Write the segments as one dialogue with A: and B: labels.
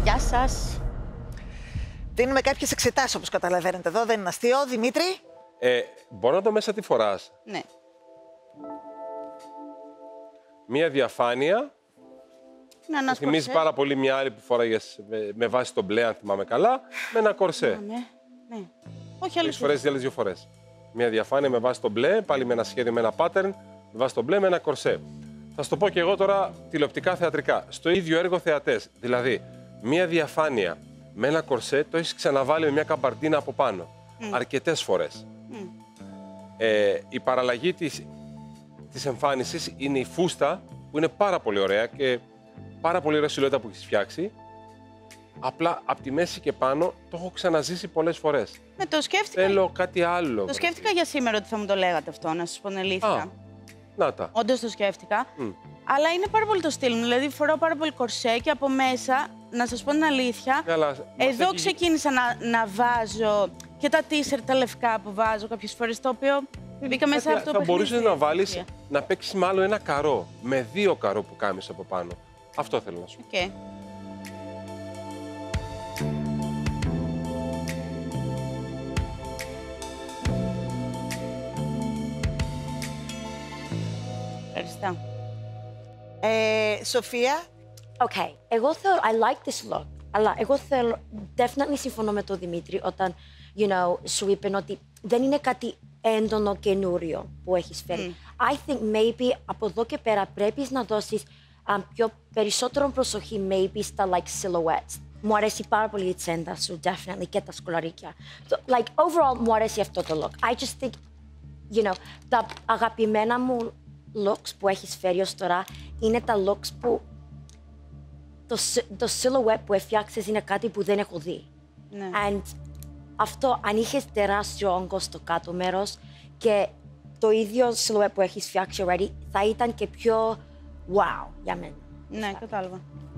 A: Γεια σας.
B: Δίνουμε κάποιες εξετάσεις, όπως καταλαβαίνετε εδώ, δεν είναι αστείο. Δημήτρη.
C: Μπορώ να το μέσα τι φοράς.
A: Ναι.
C: Μία διαφάνεια.
A: Να
C: Θυμίζει πάρα πολύ μια άλλη που φοράγες με βάση το μπλε, αν θυμάμαι καλά, με ένα κορσέ.
A: Ναι. Όχι άλλες
C: φορές ή άλλες δύο φορές. Μια διαφάνεια με βάση το μπλε, πάλι με ένα σχέδιο, με ένα pattern, με βάση το μπλε, με ένα κορσέ. Θα σου το πω και εγώ τώρα τηλεοπτικά θεατρικά. Στο ίδιο έργο θεατές. Δηλαδή, μια διαφάνεια με ένα κορσέ το έχεις ξαναβάλει με μια καμπαρντίνα από πάνω. Αρκετές φορές. Η παραλλαγή της εμφάνισης είναι η φούστα, που είναι πάρα πολύ ωραία και πάρα πολύ ωραία σιλουέτα που έχεις φτιάξει. Απλά από τη μέση και πάνω το έχω ξαναζήσει πολλές φορές.
A: Ναι, το σκέφτηκα.
C: Θέλω κάτι άλλο.
A: Το σκέφτηκα για σήμερα ότι θα μου το λέγατε αυτό, να σας πω την αλήθεια.
C: Να τα.
A: Όντως το σκέφτηκα. Αλλά είναι πάρα πολύ το στυλ μου. Δηλαδή, φοράω πάρα πολύ κορσέ και από μέσα, να σας πω την αλήθεια, εδώ ξεκίνησα να βάζω και τα τίσερ τα λευκά που βάζω κάποιες φορές, το οποίο μπήκα μέσα από αυτό.
C: Θα μπορούσες να βάλεις, να παίξεις μάλλον ένα καρό, με 2 καρό που κάμεις από πάνω. Αυτό θέλω να σου πω.
A: Okay. Ευχαριστώ.
B: Σοφία.
D: Okay. Εγώ θέλω, I like this look. Αλλά εγώ θέλω, definitely συμφωνώ με τον Δημήτρη όταν, σου είπε ότι δεν είναι κάτι έντονο καινούριο που έχεις φέρει. I think maybe από εδώ και πέρα πρέπει να δώσεις πιο περισσότερο προσοχή maybe στα silhouettes. Μου αρέσει πάρα πολύ η τσέντα σου, definitely, και τα σκολαρίκια. Overall μου αρέσει αυτό το look. I just think, τα αγαπημένα μου looks που έχεις φέρει ως τώρα είναι τα looks που το silhouette που έφτιαξες είναι κάτι που δεν έχω δει.
A: Ναι.
D: And αυτό, αν είχες τεράστιο όγκο στο κάτω μέρος και το ίδιο silhouette που έχεις φτιάξει already, θα ήταν και πιο wow για μένα.
A: Ναι, κατάλαβα.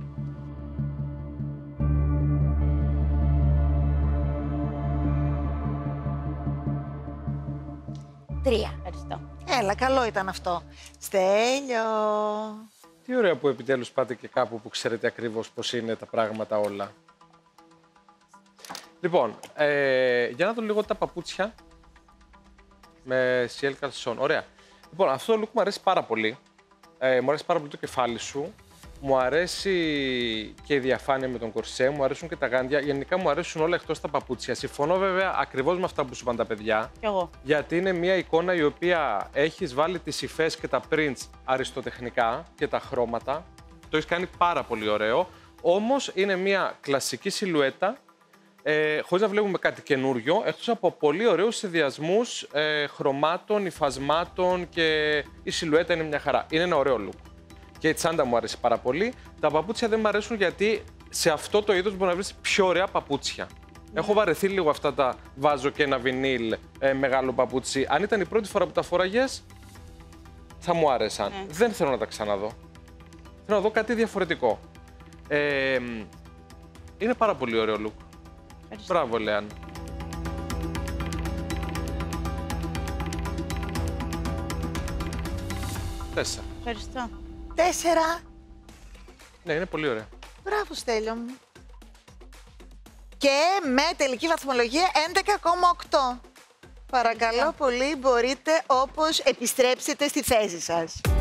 D: Τρία.
A: Ευχαριστώ.
B: Έλα, καλό ήταν αυτό. Στέλιο.
E: Τι ωραία που επιτέλους πάτε και κάπου που ξέρετε ακριβώς πώς είναι τα πράγματα όλα. Λοιπόν, για να δω λίγο τα παπούτσια με Ciel Calzone. Ωραία. Λοιπόν, αυτό το look μου αρέσει πάρα πολύ. Μου αρέσει πάρα πολύ το κεφάλι σου. Μου αρέσει και η διαφάνεια με τον κορσέ, μου αρέσουν και τα γάντια. Γενικά μου αρέσουν όλα εκτός τα παπούτσια. Συμφωνώ βέβαια ακριβώς με αυτά που σου είπαν τα παιδιά.
A: Κι εγώ.
E: Γιατί είναι μια εικόνα η οποία έχεις βάλει τις υφές και τα prints αριστοτεχνικά και τα χρώματα. Το έχεις κάνει πάρα πολύ ωραίο. Όμως είναι μια κλασική σιλουέτα, χωρίς να βλέπουμε κάτι καινούριο, εκτός από πολύ ωραίους συνδυασμούς χρωμάτων, υφασμάτων και η σιλουέτα είναι μια χαρά. Είναι ένα ωραίο look. Και η τσάντα μου αρέσει πάρα πολύ. Τα παπούτσια δεν μου αρέσουν γιατί σε αυτό το είδος μπορεί να βρεις πιο ωραία παπούτσια. Έχω βαρεθεί λίγο αυτά τα βάζω και ένα βινίλ μεγάλο παπούτσι. Αν ήταν η πρώτη φορά που τα φόραγες, θα μου άρεσαν. Δεν θέλω να τα ξαναδώ. Θέλω να δω κάτι διαφορετικό. Είναι πάρα πολύ ωραίο look. Μπράβο, Λέαν. Τέσσερα.
A: Ευχαριστώ.
B: 4.
E: Ναι, είναι πολύ ωραία.
B: Μπράβο, Στέλιο μου. Και με τελική βαθμολογία 11,8. Παρακαλώ πολύ, μπορείτε όπως επιστρέψετε στη θέση σας.